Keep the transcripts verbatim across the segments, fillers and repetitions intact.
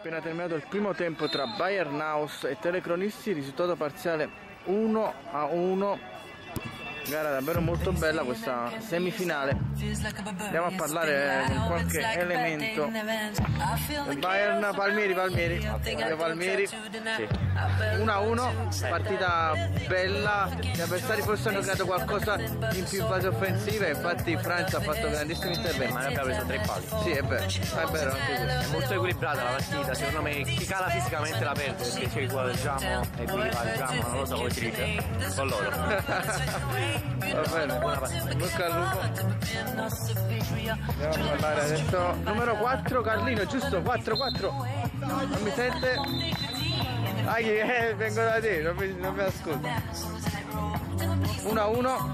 Appena terminato il primo tempo tra Bayern Naus e Telecronisti, risultato parziale uno a uno. Gara davvero molto bella questa semifinale. Andiamo a parlare con qualche elemento del Bayern. Palmieri, Palmieri, Palmieri. Sì. uno a uno, partita bella. Gli avversari forse hanno creato qualcosa in più in fase offensiva, infatti Franz ha fatto grandissimi interventi. Ma noi abbiamo preso tre palli. Sì, è vero, è vero anche questo. È molto equilibrata la partita, secondo me chi cala fisicamente la perde, perché c'è equilibriamo, equilibriamo, non lo so come si dice, con loro. Va bene, buona partita. Bocca al lupo. Andiamo a parlare adesso. Numero quattro, Carlino, giusto? quattro quattro. Non mi sente? Ah, eh, vengo da te, non mi, non mi ascolto. uno a uno.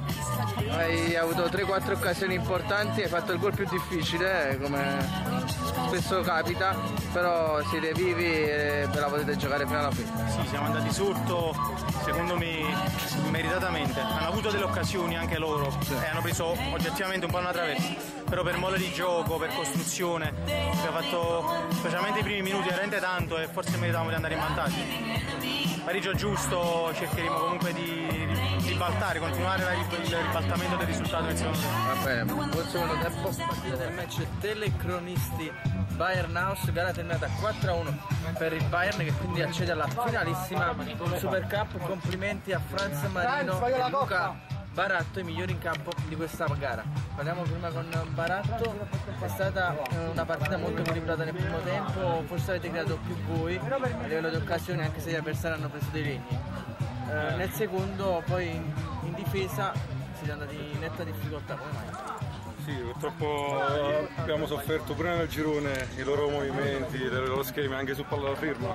Hai avuto tre quattro occasioni importanti, hai fatto il gol più difficile, eh, come spesso capita, però siete vivi e ve la potete giocare fino alla fine. Sì, siamo andati sotto, secondo me meritatamente, hanno avuto delle occasioni anche loro, sì, e hanno preso oggettivamente un po' una traversa, però per mole di gioco, per costruzione, abbiamo fatto specialmente i primi minuti veramente tanto e forse meritavamo di andare in vantaggio. Pareggio giusto, cercheremo comunque di ribaltare, continuare il ribaltamento del risultato nel secondo tempo. Va bene, buon secondo tempo, partita del match Telecronisti Bayern Naus, gara terminata quattro a uno per il Bayern, che quindi accede alla finalissima Super Cup. Complimenti a Franz Marino e Luca Baratto, i migliori in campo di questa gara. Parliamo prima con Baratto, è stata una partita molto equilibrata nel primo tempo, forse avete creato più voi a livello di occasioni, anche se gli avversari hanno preso dei legni. Eh, nel secondo poi in, in difesa siete andati in netta difficoltà, come mai? Sì, purtroppo abbiamo sofferto prima nel girone i loro movimenti, i loro schemi anche su palla da firma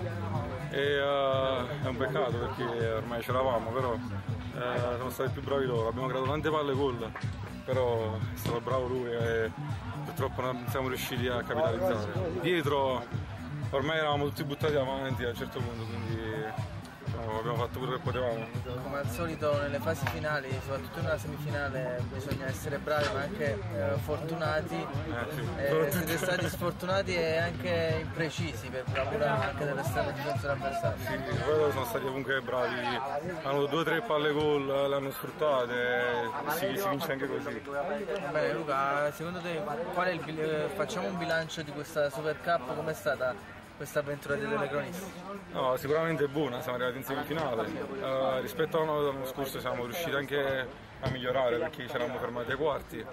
e uh, è un peccato perché ormai c'eravamo, però uh, sono stati più bravi loro, abbiamo creato tante palle gol, però è stato bravo lui e purtroppo non siamo riusciti a capitalizzare. Dietro ormai eravamo tutti buttati avanti a un certo punto, quindi no, abbiamo fatto quello che potevamo. Come al solito nelle fasi finali, soprattutto nella semifinale, bisogna essere bravi ma anche eh, fortunati. Eh, sì. eh, siete stati sfortunati e anche imprecisi per bravura anche dell'esterno difensore avversario. Sì, loro sono stati comunque bravi, hanno avuto due o tre palle gol, le hanno sfruttate e si, si vince anche così. Bene Luca, secondo te qual è il, eh, facciamo un bilancio di questa Super Cup, com'è stata questa avventura dei Telecronisti? No, sicuramente è buona, siamo arrivati in semifinale. Uh, rispetto all'anno scorso siamo riusciti anche a migliorare perché ci eravamo fermati ai quarti.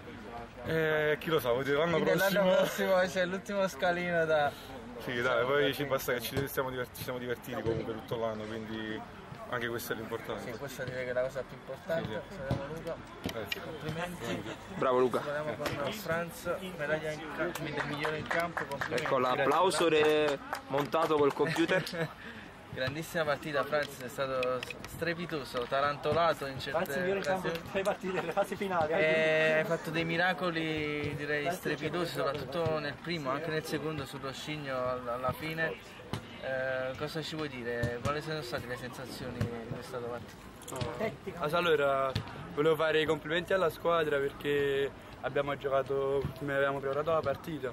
E chi lo sa, vuol dire l'anno prossimo. L'anno prossimo c'è l'ultimo scalino da. Sì, dai, poi ci basta che ci siamo divertiti, ci siamo divertiti comunque tutto l'anno, quindi anche questo è l'importante. Sì, questa direi che è la cosa più importante. Sì, sì. Salutiamo Luca. Grazie. Complimenti. Bravo Luca. Parliamo con Franz, medaglia in campo, del migliore in campo. Ecco l'applauso montato col computer. Grandissima partita Franz, è stato strepitoso, tarantolato in certe occasioni. Tre partite, le fasi finali. E hai fatto dei miracoli direi strepitosi, soprattutto nel primo, anche nel secondo sullo scigno alla fine. Eh, cosa ci vuoi dire? Quali sono state le sensazioni di questa partita? Allora, volevo fare i complimenti alla squadra perché abbiamo giocato come avevamo preparato la partita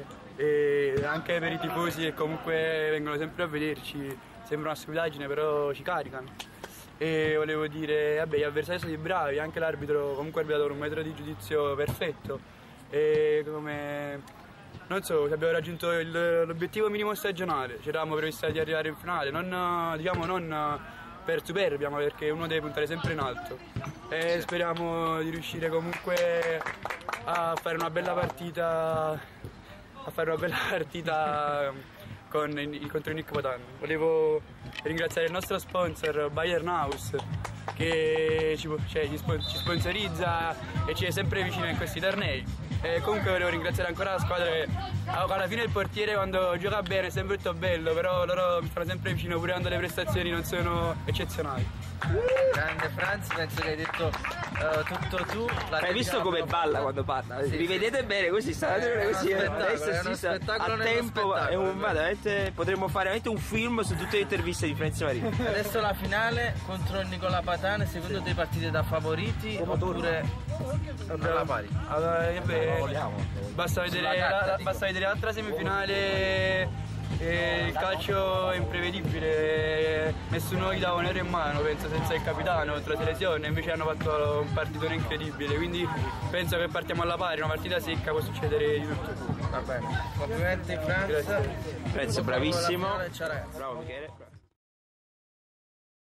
e anche per i tifosi che comunque vengono sempre a vederci, sembra una stupidaggine però ci caricano. E volevo dire, vabbè, gli avversari sono stati bravi, anche l'arbitro comunque ha dato un metro di giudizio perfetto e come... Non so, abbiamo raggiunto l'obiettivo minimo stagionale, ci eravamo previsti di arrivare in finale, non, diciamo, non per superbia, ma perché uno deve puntare sempre in alto. E speriamo di riuscire comunque a fare una bella partita, a fare una bella partita con, contro il Nick Potan. Volevo ringraziare il nostro sponsor Bayern Naus che ci, cioè, ci sponsorizza e ci è sempre vicino in questi tornei. E comunque volevo ringraziare ancora la squadra che alla fine il portiere quando gioca bene è sempre tutto bello, però loro mi stanno sempre vicino pure quando le prestazioni non sono eccezionali. Grande Franz, penso che hai detto uh, tutto tu. Hai visto come balla quando parla? Sì, rivedete sì. Bene, così sta così, adesso si sta a tempo, è un, veramente, potremmo fare veramente un film su tutte le interviste di Franz Marino. Adesso la finale contro il Nicola Patan, secondo te partite da favoriti oppure alla pari? Allora, beh, basta vedere la, basta vedere l'altra semifinale E il calcio è imprevedibile, nessuno gli dava un euro in mano, penso, senza il capitano contro la selezione, invece hanno fatto un partitone incredibile, quindi penso che partiamo alla pari, una partita secca, può succedere di tutto. Va bene, complimenti Franz. Grazie, bravissimo. Bravo Michele.